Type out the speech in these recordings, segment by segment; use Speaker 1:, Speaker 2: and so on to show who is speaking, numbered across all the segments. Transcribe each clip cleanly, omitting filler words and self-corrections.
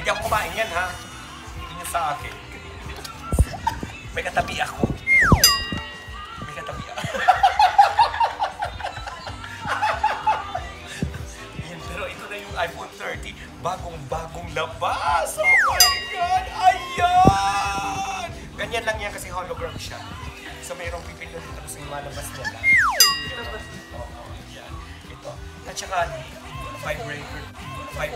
Speaker 1: Hindi ako kumain yan, ha? Hindi niya sa akin. May katabi ako. May katabi ako. Yan, pero ito na yung iPhone 30. Bagong-bagong labas. Oh my God! Ayan! Ganyan lang yan kasi hologram siya. So mayroong pipindutin tapos yung malabas niya lang. Oo, yan. Ito. At saka, vibrator. Ay,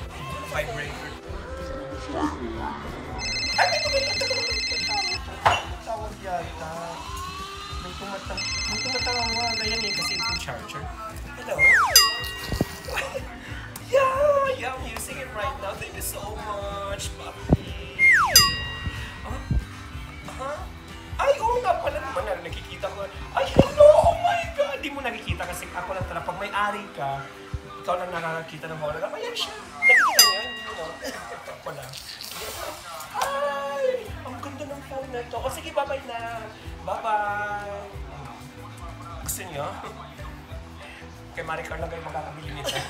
Speaker 1: may tumatawag yata. May tumatawag. Ayan yun kasi yung charger. Hello? Yeah, I'm using it right now. Thank you so much, papi. Ay, oo nga pala naman na nakikita ko. Ay, hello! Oh my God! Di mo nakikita kasi ako lang talaga. Pag may ari ka, ikaw lang nakakakita ng hologram. Ayan siya. Nakikita niyo? Hindi mo. Ako lang. Ay! Ang ganda ng phone na ito. O sige, bye-bye na. Bye-bye. Gusto niyo? Kay Maricar lang kayo makakabili nito.